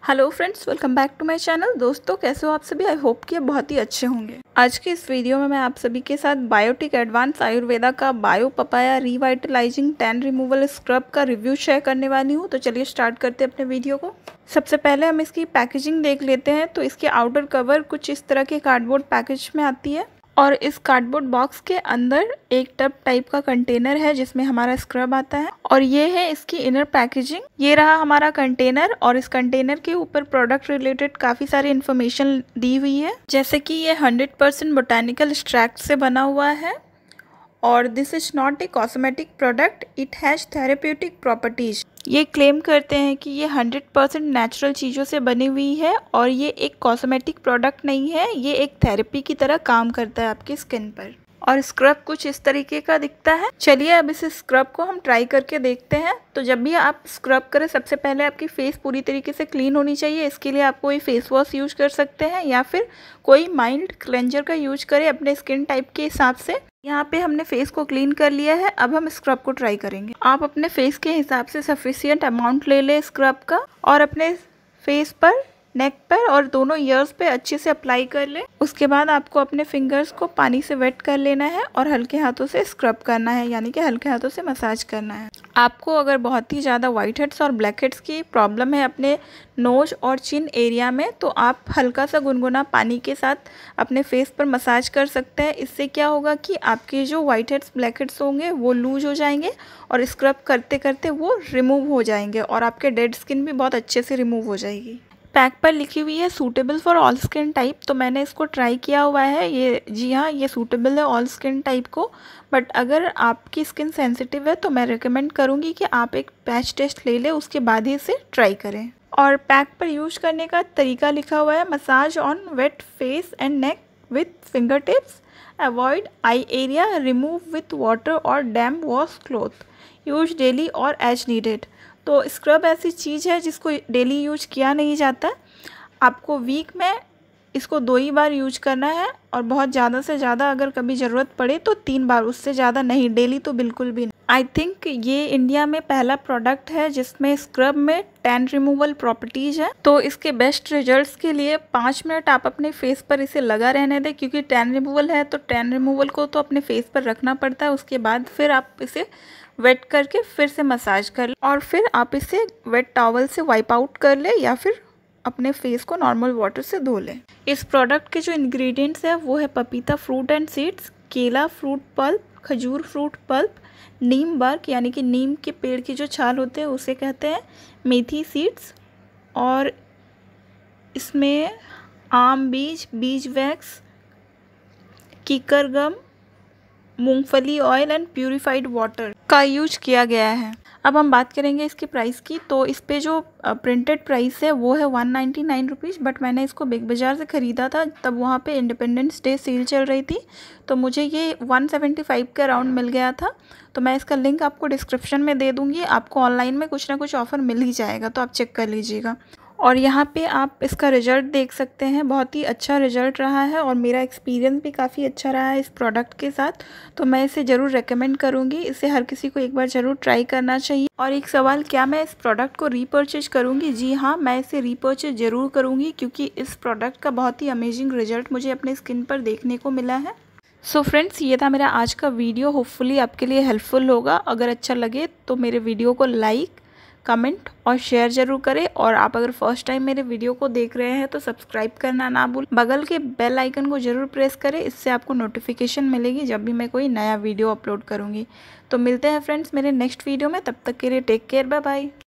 Hello friends, welcome back to my channel. दोस्तों, कैसे हो आप सभी? आई होप कि बहुत ही अच्छे होंगे। आज के इस वीडियो में मैं आप सभी के साथ बायोटिक एडवांस आयुर्वेदा का bio papaya revitalising tan removal scrub का रिव्यू शेयर करने वाली हूँ। तो चलिए स्टार्ट करते हैं अपने वीडियो को। सबसे पहले हम इसकी पैकेजिंग देख लेते हैं। तो इसके आउटर कवर कुछ इस तरह के कार्डबोर्ड पैकेज में आती है और इस कार्डबोर्ड बॉक्स के अंदर एक टब टाइप का कंटेनर है जिसमें हमारा स्क्रब आता है और ये है इसकी इनर पैकेजिंग। ये रहा हमारा कंटेनर और इस कंटेनर के ऊपर प्रोडक्ट रिलेटेड काफ़ी सारी इन्फॉर्मेशन दी हुई है, जैसे कि ये 100% बोटानिकल एक्सट्रैक्ट से बना हुआ है और this is not a cosmetic product, it has therapeutic properties. ये क्लेम करते हैं कि ये 100% नेचुरल चीज़ों से बनी हुई है और ये एक कॉस्मेटिक प्रोडक्ट नहीं है, ये एक थेरेपी की तरह काम करता है आपकी स्किन पर। और स्क्रब कुछ इस तरीके का दिखता है। चलिए अब इस स्क्रब को हम ट्राई करके देखते हैं। तो जब भी आप स्क्रब करें, सबसे पहले आपकी फेस पूरी तरीके से क्लीन होनी चाहिए। इसके लिए आप कोई फेस वॉश यूज कर सकते हैं या फिर कोई माइल्ड क्लेंजर का यूज करें अपने स्किन टाइप के हिसाब से। यहाँ पे हमने फेस को क्लीन कर लिया है। अब हम स्क्रब को ट्राई करेंगे। आप अपने फेस के हिसाब से सफिशिएंट अमाउंट ले लें स्क्रब का और अपने फेस पर, नेक पर और दोनों ईयर्स पे अच्छे से अप्लाई कर ले। उसके बाद आपको अपने फिंगर्स को पानी से वेट कर लेना है और हल्के हाथों से स्क्रब करना है, यानी कि हल्के हाथों से मसाज करना है। आपको अगर बहुत ही ज़्यादा वाइट हेड्स और ब्लैक हेड्स की प्रॉब्लम है अपने नोज और चिन एरिया में, तो आप हल्का सा गुनगुना पानी के साथ अपने फेस पर मसाज कर सकते हैं। इससे क्या होगा कि आपके जो वाइट हेड्स ब्लैक हेड्स होंगे वो लूज हो जाएंगे और स्क्रब करते करते वो रिमूव हो जाएंगे और आपके डेड स्किन भी बहुत अच्छे से रिमूव हो जाएगी। पैक पर लिखी हुई है suitable for all skin type, तो मैंने इसको ट्राई किया हुआ है। ये जी हाँ, ये सूटेबल है ऑल स्किन टाइप को, बट अगर आपकी स्किन सेंसिटिव है तो मैं रिकमेंड करूँगी कि आप एक पैच टेस्ट ले लें, उसके बाद ही इसे ट्राई करें। और पैक पर यूज करने का तरीका लिखा हुआ है, massage on wet face and neck with finger tips, avoid eye area, remove with water और damp wash cloth, use daily और एज नीडेड। तो स्क्रब ऐसी चीज़ है जिसको डेली यूज किया नहीं जाता। आपको वीक में इसको 2 ही बार यूज करना है और बहुत ज़्यादा से ज़्यादा अगर कभी ज़रूरत पड़े तो 3 बार, उससे ज़्यादा नहीं, डेली तो बिल्कुल भी नहीं। आई थिंक ये इंडिया में पहला प्रोडक्ट है जिसमें स्क्रब में टैन रिमूवल प्रॉपर्टीज़ है। तो इसके बेस्ट रिजल्ट्स के लिए 5 मिनट आप अपने फेस पर इसे लगा रहने दें, क्योंकि टैन रिमूवल है तो टैन रिमूवल को तो अपने फेस पर रखना पड़ता है। उसके बाद फिर आप इसे वेट करके फिर से मसाज कर लें और फिर आप इसे वेट टॉवल से वाइप आउट कर ले या फिर अपने फेस को नॉर्मल वाटर से धो लें। इस प्रोडक्ट के जो इंग्रेडिएंट्स है वो है पपीता फ्रूट एंड सीड्स, केला फ्रूट पल्प, खजूर फ्रूट पल्प, नीम बर्क यानी कि नीम के पेड़ की जो छाल होते हैं उसे कहते हैं, मेथी सीड्स, और इसमें आम बीज, बीज वैक्स, कीकर गम, मूंगफली ऑयल एंड प्यूरिफाइड वाटर का यूज किया गया है। अब हम बात करेंगे इसकी प्राइस की। तो इस पे जो प्रिंटेड प्राइस है वो है 199 रुपीज़, बट मैंने इसको बिग बाज़ार से ख़रीदा था, तब वहाँ पे इंडिपेंडेंस डे सेल चल रही थी, तो मुझे ये 175 के अराउंड मिल गया था। तो मैं इसका लिंक आपको डिस्क्रिप्शन में दे दूँगी। आपको ऑनलाइन में कुछ ना कुछ ऑफ़र मिल ही जाएगा, तो आप चेक कर लीजिएगा। और यहाँ पे आप इसका रिज़ल्ट देख सकते हैं, बहुत ही अच्छा रिज़ल्ट रहा है और मेरा एक्सपीरियंस भी काफ़ी अच्छा रहा है इस प्रोडक्ट के साथ। तो मैं इसे ज़रूर रेकमेंड करूँगी, इसे हर किसी को एक बार ज़रूर ट्राई करना चाहिए। और एक सवाल, क्या मैं इस प्रोडक्ट को रीपर्चेज करूँगी? जी हाँ, मैं इसे रीपर्चेज ज़रूर करूँगी, क्योंकि इस प्रोडक्ट का बहुत ही अमेजिंग रिज़ल्ट मुझे अपने स्किन पर देखने को मिला है। सो फ्रेंड्स, ये था मेरा आज का वीडियो। होपफुली आपके लिए हेल्पफुल होगा। अगर अच्छा लगे तो मेरे वीडियो को लाइक, कमेंट और शेयर ज़रूर करें। और आप अगर फर्स्ट टाइम मेरे वीडियो को देख रहे हैं तो सब्सक्राइब करना ना भूलें। बगल के बेल आइकन को ज़रूर प्रेस करें, इससे आपको नोटिफिकेशन मिलेगी जब भी मैं कोई नया वीडियो अपलोड करूँगी। तो मिलते हैं फ्रेंड्स मेरे नेक्स्ट वीडियो में, तब तक के लिए टेक केयर, बाय बाय।